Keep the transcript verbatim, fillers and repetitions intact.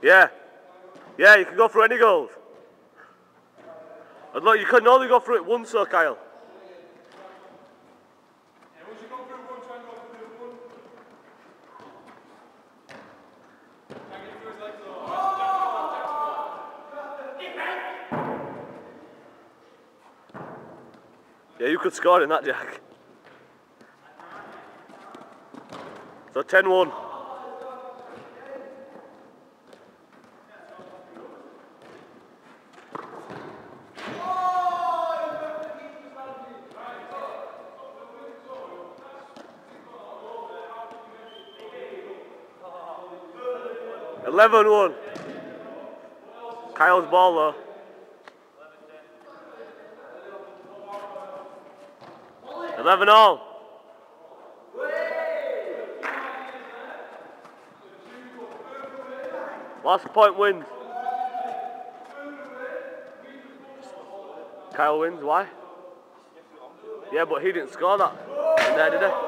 Yeah. Yeah, you can go through any goals. And look, you can only go through it once, though, Kyle. Yeah, you could score in that, Jack. So ten one. eleven one. Kyle's ball though. eleven all. Last point wins. Kyle wins, why? Yeah, but he didn't score that in there, did he?